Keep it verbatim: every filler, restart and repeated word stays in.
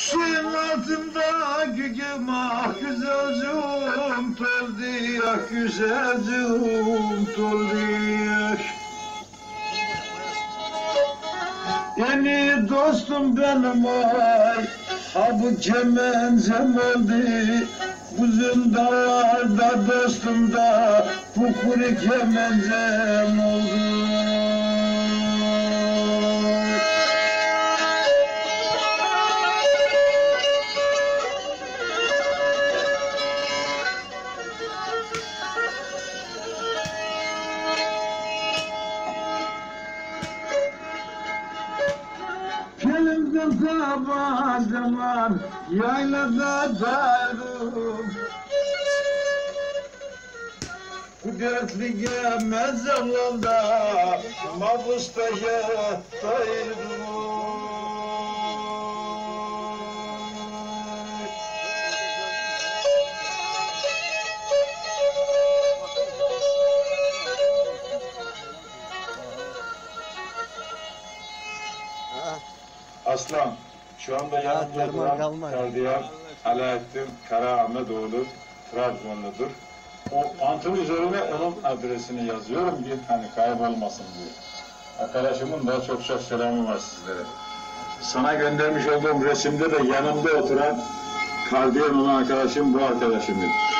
Suyun altındaki gemi ah güzelcim toldi ah güzelcim toldi. Yeni dostum benim ay, ha bu kemencem oldu. Bu zindanlarda dostum da bu kuru kemencem oldu. Elimden tabancam var, yaylada darım. Kudretli gemezem yolda, mabusta yattayım. Aslan, şu anda yanımda duran gardiyan Alaaddin Karaahmetoğlu, Trabzonludur. O pantolon üzerine onun adresini yazıyorum ki hani kaybolmasın diye. Arkadaşımın da çok çok selamı var sizlere. Sana göndermiş olduğum resimde de yanımda oturan gardiyan olan arkadaşım bu arkadaşımdır.